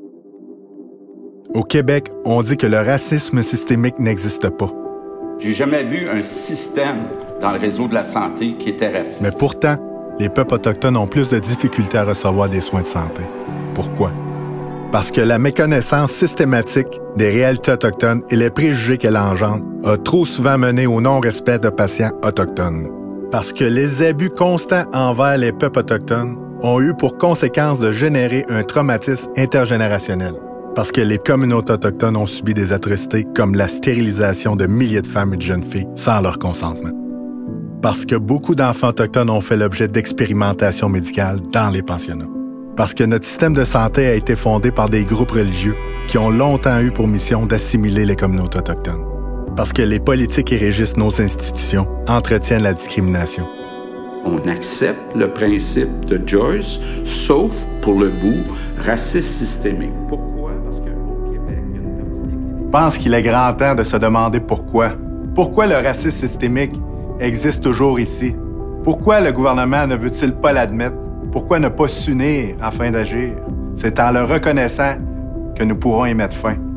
Au Québec, on dit que le racisme systémique n'existe pas. J'ai jamais vu un système dans le réseau de la santé qui était raciste. Mais pourtant, les peuples autochtones ont plus de difficultés à recevoir des soins de santé. Pourquoi? Parce que la méconnaissance systématique des réalités autochtones et les préjugés qu'elle engendre a trop souvent mené au non-respect de patients autochtones. Parce que les abus constants envers les peuples autochtones ont eu pour conséquence de générer un traumatisme intergénérationnel. Parce que les communautés autochtones ont subi des atrocités comme la stérilisation de milliers de femmes et de jeunes filles sans leur consentement. Parce que beaucoup d'enfants autochtones ont fait l'objet d'expérimentations médicales dans les pensionnats. Parce que notre système de santé a été fondé par des groupes religieux qui ont longtemps eu pour mission d'assimiler les communautés autochtones. Parce que les politiques qui régissent nos institutions entretiennent la discrimination. On accepte le principe de Joyce, sauf pour le bout raciste systémique. Pourquoi? Parce qu'au Québec, il y a une partie d'équilibre. Je pense qu'il est grand temps de se demander pourquoi. Pourquoi le racisme systémique existe toujours ici? Pourquoi le gouvernement ne veut-il pas l'admettre? Pourquoi ne pas s'unir afin d'agir? C'est en le reconnaissant que nous pourrons y mettre fin.